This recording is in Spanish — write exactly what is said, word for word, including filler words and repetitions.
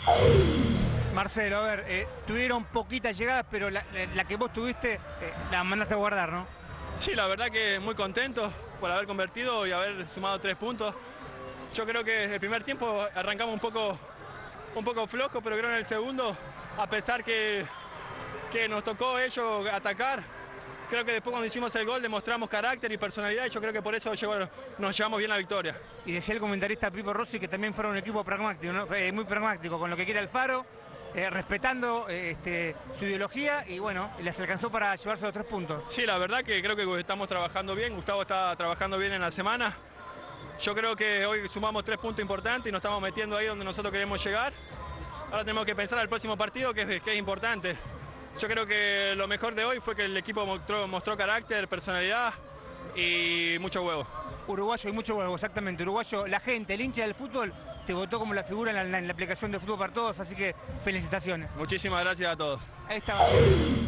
Marcelo, a ver, eh, tuvieron poquitas llegadas, pero la, la, la que vos tuviste eh, la mandaste a guardar, ¿no? Sí, la verdad que muy contento por haber convertido y haber sumado tres puntos. Yo creo que desde el primer tiempo arrancamos un poco, un poco flojo, pero creo en el segundo, a pesar que, que nos tocó ellos atacar, creo que después cuando hicimos el gol demostramos carácter y personalidad y yo creo que por eso llegó, nos llevamos bien la victoria. Y decía el comentarista Pipo Rossi que también fueron un equipo pragmático, ¿no? eh, muy pragmático, con lo que quiere Alfaro, eh, respetando eh, este, su ideología y bueno, les alcanzó para llevarse los tres puntos. Sí, la verdad que creo que estamos trabajando bien, Gustavo está trabajando bien en la semana. Yo creo que hoy sumamos tres puntos importantes y nos estamos metiendo ahí donde nosotros queremos llegar. Ahora tenemos que pensar al próximo partido, que es, que es importante. Yo creo que lo mejor de hoy fue que el equipo mostró, mostró carácter, personalidad y mucho huevo. Uruguayo y mucho huevo, exactamente. Uruguayo, la gente, el hincha del fútbol, te votó como la figura en la, en la aplicación de Fútbol para Todos, así que felicitaciones. Muchísimas gracias a todos. Ahí está.